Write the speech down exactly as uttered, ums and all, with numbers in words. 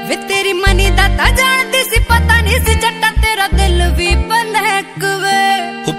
वे तेरी मनी दाता जानती सी, पता नहीं सी जट्टा तेरा दिल भी बंद है कुवे।